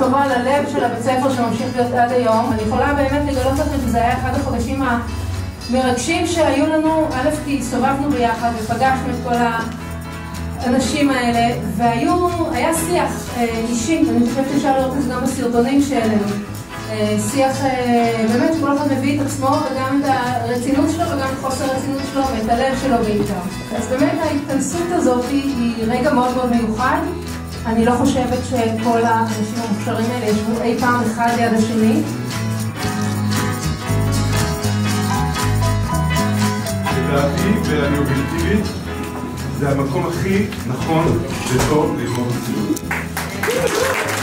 טובה ללב של הבית ספר שממשיך להיות עד היום. אני יכולה באמת לגלות לכם שזה היה אחד החודשים המרגשים שהיו לנו, א' כי הסתובבנו ביחד ופגשנו את כל האנשים האלה, והיה שיח אישי, ואני חושבת שאפשר לראות את זה גם בסרטונים שלנו. שיח, באמת כל אחד מביא את עצמו וגם את הרצינות שלו וגם את חוסר הרצינות שלו ואת הלב שלו בעיקר. אז באמת ההתכנסות הזאת היא רגע מאוד מאוד מיוחד. אני לא חושבת שכל האנשים המוכשרים האלה ישבו אי פעם אחד ליד השני. לדעתי, ואני אובייקטיבית, זה המקום הכי נכון וטוב ללמוד מציאות.